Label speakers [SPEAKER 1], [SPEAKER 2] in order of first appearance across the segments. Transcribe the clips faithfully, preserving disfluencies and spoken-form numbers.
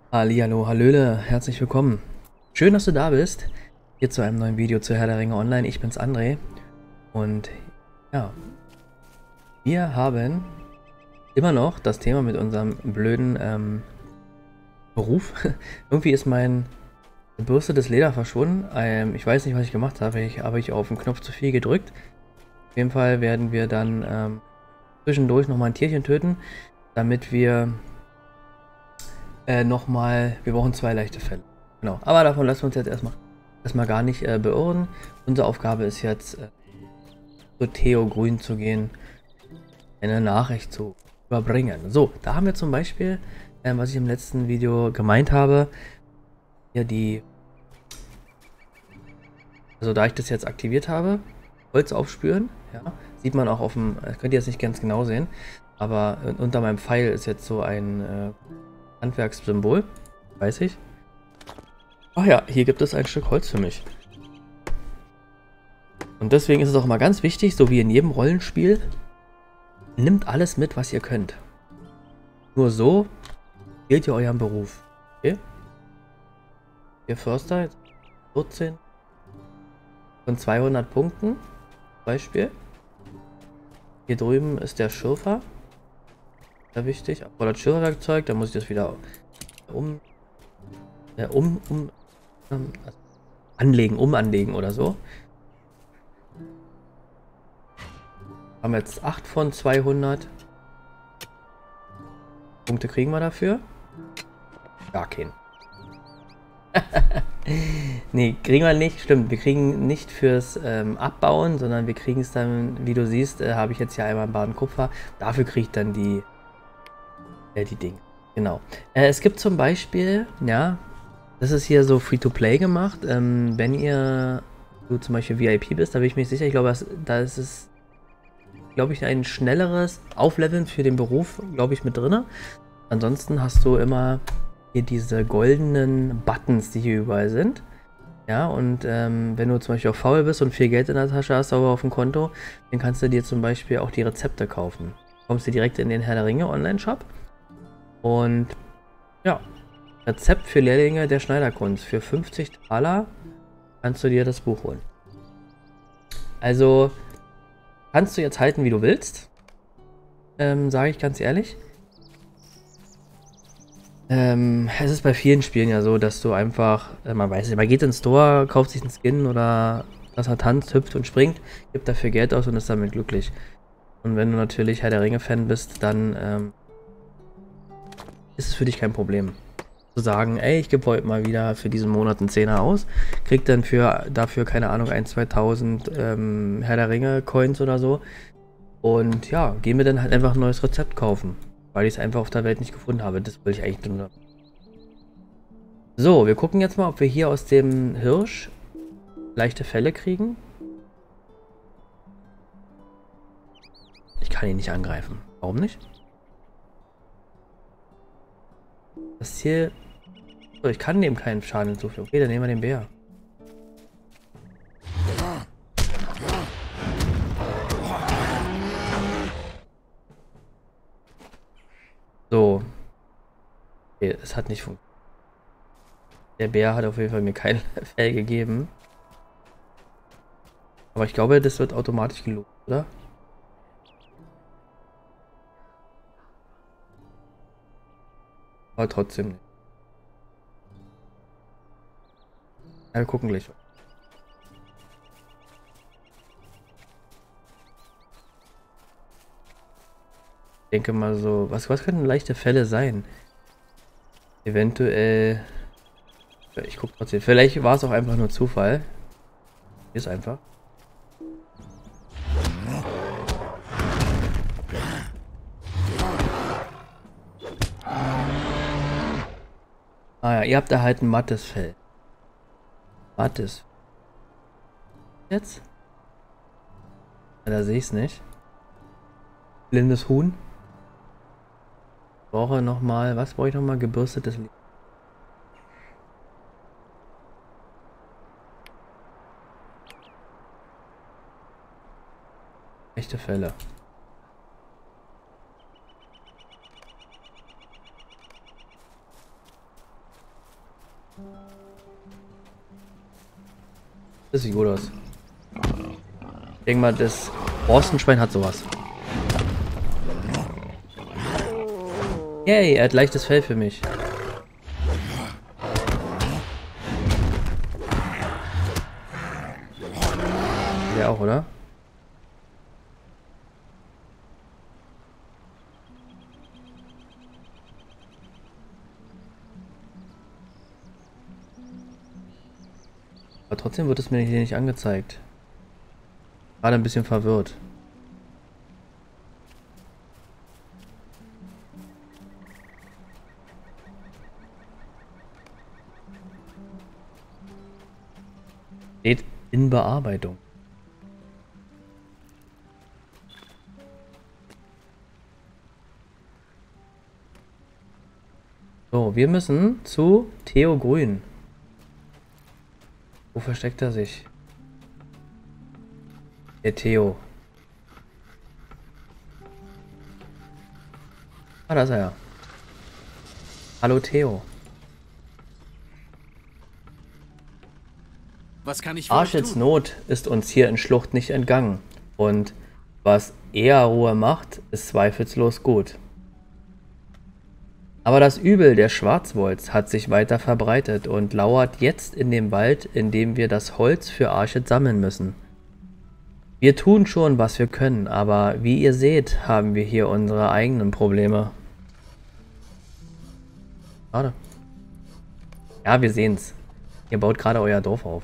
[SPEAKER 1] Hallihallo, hallöle, herzlich willkommen. Schön, dass du da bist. Hier zu einem neuen Video zu Herr der Ringe Online. Ich bin's André. Und ja, wir haben immer noch das Thema mit unserem blöden ähm, Beruf. Irgendwie ist mein Bürste des Leder verschwunden. Ähm, ich weiß nicht, was ich gemacht habe. Ich habe ich auf den Knopf zu viel gedrückt. Auf jeden Fall werden wir dann ähm, zwischendurch nochmal ein Tierchen töten, damit wir äh, nochmal, wir brauchen zwei leichte Fälle. Genau, aber davon lassen wir uns jetzt erstmal erstmal gar nicht äh, beirren. Unsere Aufgabe ist jetzt, äh, zu Theo Grün zu gehen, eine Nachricht zu überbringen. So, da haben wir zum Beispiel, äh, was ich im letzten Video gemeint habe, hier die, also da ich das jetzt aktiviert habe, Holz aufspüren, ja, sieht man auch auf dem, äh, könnt ihr jetzt nicht ganz genau sehen, aber äh, unter meinem Pfeil ist jetzt so ein äh, Handwerkssymbol, weiß ich. Ach ja, hier gibt es ein Stück Holz für mich. Und deswegen ist es auch mal ganz wichtig, so wie in jedem Rollenspiel, nimmt alles mit, was ihr könnt. Nur so wählt ihr euren Beruf. Okay? Ihr Förster, jetzt vierzehn von zweihundert Punkten. Beispiel. Hier drüben ist der Schürfer. Sehr wichtig. Aber das Schürferwerkzeug, da muss ich das wieder um, ja, um, um, um also anlegen, umanlegen oder so. Haben wir jetzt acht von zweihundert. Punkte kriegen wir dafür. Gar keinen. Nee, kriegen wir nicht. Stimmt, wir kriegen nicht fürs ähm, Abbauen, sondern wir kriegen es dann, wie du siehst, äh, habe ich jetzt hier einmal einen Baden Kupfer. Dafür kriege ich dann die, äh, die Dinge. Genau. Äh, es gibt zum Beispiel, ja, das ist hier so Free-to-Play gemacht. Ähm, wenn ihr, du zum Beispiel V I P bist, da bin ich mir sicher, ich glaube, das, da ist es, glaube ich, ein schnelleres Aufleveln für den Beruf, glaube ich, mit drin. Ansonsten hast du immer hier diese goldenen Buttons, die hier überall sind. Ja, und ähm, wenn du zum Beispiel auch faul bist und viel Geld in der Tasche hast, aber auf dem Konto, dann kannst du dir zum Beispiel auch die Rezepte kaufen. Kommst du direkt in den Herr der Ringe Online-Shop. Und ja, Rezept für Lehrlinge der Schneiderkunst. Für fünfzig Taler kannst du dir das Buch holen. Also kannst du jetzt halten, wie du willst. Ähm, sage ich ganz ehrlich. Ähm, es ist bei vielen Spielen ja so, dass du einfach, äh, man weiß nicht, man geht ins Store, kauft sich einen Skin oder dass er tanzt, hüpft und springt, gibt dafür Geld aus und ist damit glücklich. Und wenn du natürlich Herr der Ringe-Fan bist, dann ähm, ist es für dich kein Problem. Zu sagen, ey, ich gebe heute mal wieder für diesen Monat einen Zehner aus, krieg dann für dafür, keine Ahnung, ein, zweitausend ähm, Herr der Ringe-Coins oder so. Und ja, geh mir dann halt einfach ein neues Rezept kaufen. Weil ich es einfach auf der Welt nicht gefunden habe. Das will ich eigentlich nur. So, wir gucken jetzt mal, ob wir hier aus dem Hirsch leichte Fälle kriegen. Ich kann ihn nicht angreifen. Warum nicht? Das Ziel... So, ich kann dem keinen Schaden hinzufügen. Okay, dann nehmen wir den Bär. So. Okay, es hat nicht funktioniert. Der Bär hat auf jeden Fall mir kein Fell gegeben. Aber ich glaube, das wird automatisch gelobt, oder? Aber trotzdem nicht. Ja, wir gucken gleich. Ich denke mal so, was, was können leichte Fälle sein? Eventuell... Ich gucke trotzdem. Vielleicht war es auch einfach nur Zufall. Ist einfach. Ah ja, ihr habt da halt ein mattes Fell. Mattes. Jetzt? Ja, da sehe ich es nicht. Blindes Huhn. Brauche noch mal, was brauche ich noch mal? Gebürstetes Leder. Echte Fälle. Das sieht gut aus. Ich denke mal, das Borstenschwein hat sowas. Yay, er hat leichtes Fell für mich. Der auch, oder? Aber trotzdem wird es mir hier nicht angezeigt. Gerade ein bisschen verwirrt. Steht in Bearbeitung. So, wir müssen zu Theo Grün. Wo versteckt er sich? Der Theo. Ah, da ist er ja. Hallo Theo.
[SPEAKER 2] Was kann ich für euch
[SPEAKER 1] Archets
[SPEAKER 2] tun?
[SPEAKER 1] Not ist uns hier in Schlucht nicht entgangen. Und was eher Ruhe macht, ist zweifellos gut. Aber das Übel der Schwarzwolds hat sich weiter verbreitet und lauert jetzt in dem Wald, in dem wir das Holz für Archet sammeln müssen. Wir tun schon, was wir können, aber wie ihr seht, haben wir hier unsere eigenen Probleme. Schade. Ja, wir sehen's. Ihr baut gerade euer Dorf auf.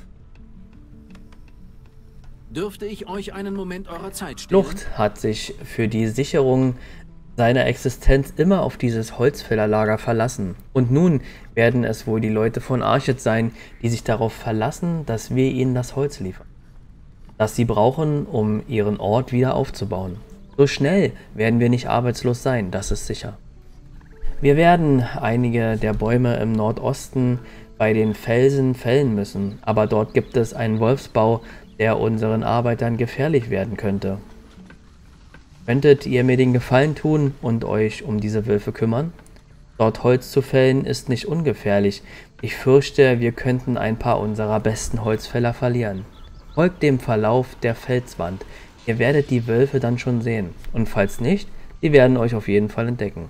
[SPEAKER 2] Dürfte ich euch einen Moment eurer Zeit stehlen?
[SPEAKER 1] Schlucht hat sich für die Sicherung seiner Existenz immer auf dieses Holzfällerlager verlassen. Und nun werden es wohl die Leute von Archet sein, die sich darauf verlassen, dass wir ihnen das Holz liefern, das sie brauchen, um ihren Ort wieder aufzubauen. So schnell werden wir nicht arbeitslos sein, das ist sicher. Wir werden einige der Bäume im Nordosten bei den Felsen fällen müssen, aber dort gibt es einen Wolfsbau, der unseren Arbeitern gefährlich werden könnte. Könntet ihr mir den Gefallen tun und euch um diese Wölfe kümmern? Dort Holz zu fällen ist nicht ungefährlich. Ich fürchte, wir könnten ein paar unserer besten Holzfäller verlieren. Folgt dem Verlauf der Felswand. Ihr werdet die Wölfe dann schon sehen. Und falls nicht, sie werden euch auf jeden Fall entdecken.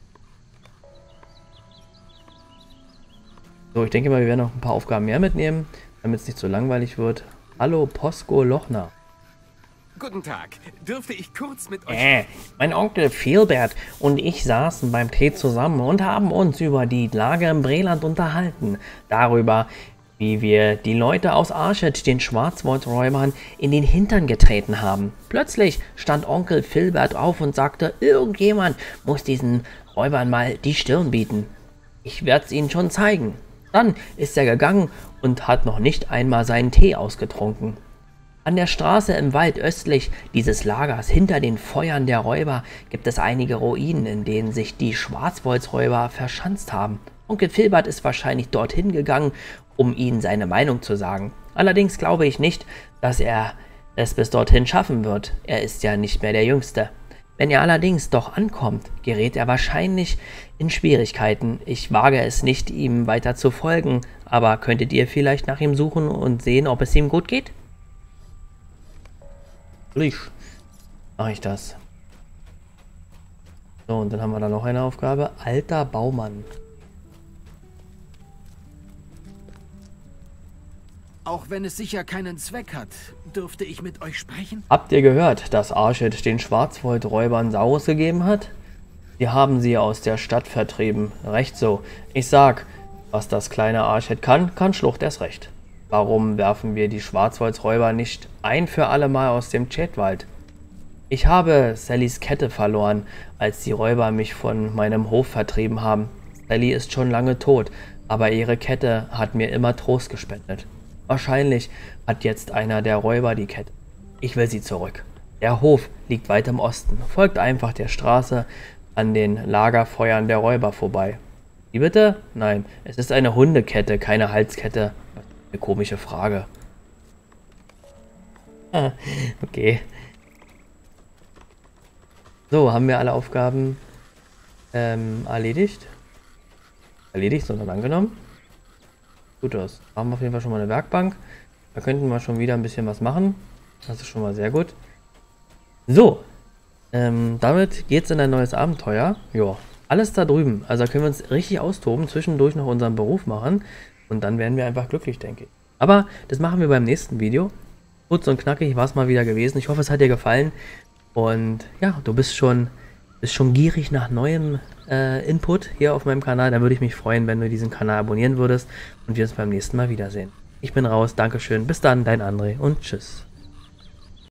[SPEAKER 1] So, ich denke mal, wir werden noch ein paar Aufgaben mehr mitnehmen, damit es nicht so langweilig wird. Hallo, Posko Lochner.
[SPEAKER 2] Guten Tag. Dürfte ich kurz mit euch...
[SPEAKER 1] Äh, mein Onkel Philbert und ich saßen beim Tee zusammen und haben uns über die Lage im Breland unterhalten. Darüber, wie wir die Leute aus Archet den Schwarzwaldräubern in den Hintern getreten haben. Plötzlich stand Onkel Philbert auf und sagte, irgendjemand muss diesen Räubern mal die Stirn bieten. Ich werde es ihnen schon zeigen. Dann ist er gegangen und hat noch nicht einmal seinen Tee ausgetrunken. An der Straße im Wald östlich dieses Lagers, hinter den Feuern der Räuber, gibt es einige Ruinen, in denen sich die Schwarzwoldsräuber verschanzt haben. Onkel Philbert ist wahrscheinlich dorthin gegangen, um ihnen seine Meinung zu sagen. Allerdings glaube ich nicht, dass er es bis dorthin schaffen wird. Er ist ja nicht mehr der Jüngste. Wenn er allerdings doch ankommt, gerät er wahrscheinlich in Schwierigkeiten. Ich wage es nicht, ihm weiter zu folgen, aber könntet ihr vielleicht nach ihm suchen und sehen, ob es ihm gut geht? Mache ich das. So, und dann haben wir da noch eine Aufgabe. Alter Baumann.
[SPEAKER 2] Auch wenn es sicher keinen Zweck hat, dürfte ich mit euch sprechen?
[SPEAKER 1] Habt ihr gehört, dass Archet den Schwarzwaldräubern Saurus gegeben hat? Wir haben sie aus der Stadt vertrieben. Recht so. Ich sag, was das kleine Archet kann, kann Schlucht erst recht. Warum werfen wir die Schwarzwaldräuber nicht ein für alle Mal aus dem Chatwald? Ich habe Sallys Kette verloren, als die Räuber mich von meinem Hof vertrieben haben. Sally ist schon lange tot, aber ihre Kette hat mir immer Trost gespendet. Wahrscheinlich hat jetzt einer der Räuber die Kette. Ich will sie zurück. Der Hof liegt weit im Osten. Folgt einfach der Straße an den Lagerfeuern der Räuber vorbei. Wie bitte? Nein, es ist eine Hundekette, keine Halskette. Eine komische Frage. Ah, okay. So, haben wir alle Aufgaben ähm, erledigt? Erledigt, sondern angenommen. Gut aus. Haben wir auf jeden Fall schon mal eine Werkbank. Da könnten wir schon wieder ein bisschen was machen. Das ist schon mal sehr gut. So. Ähm, damit geht's in ein neues Abenteuer. Ja. Alles da drüben. Also da können wir uns richtig austoben. Zwischendurch noch unseren Beruf machen. Und dann werden wir einfach glücklich, denke ich. Aber das machen wir beim nächsten Video. Kurz und knackig war es mal wieder gewesen. Ich hoffe, es hat dir gefallen. Und ja, du bist schon, bist schon gierig nach neuem äh, Input hier auf meinem Kanal. Da würde ich mich freuen, wenn du diesen Kanal abonnieren würdest und wir uns beim nächsten Mal wiedersehen. Ich bin raus, Dankeschön, bis dann, dein André und tschüss.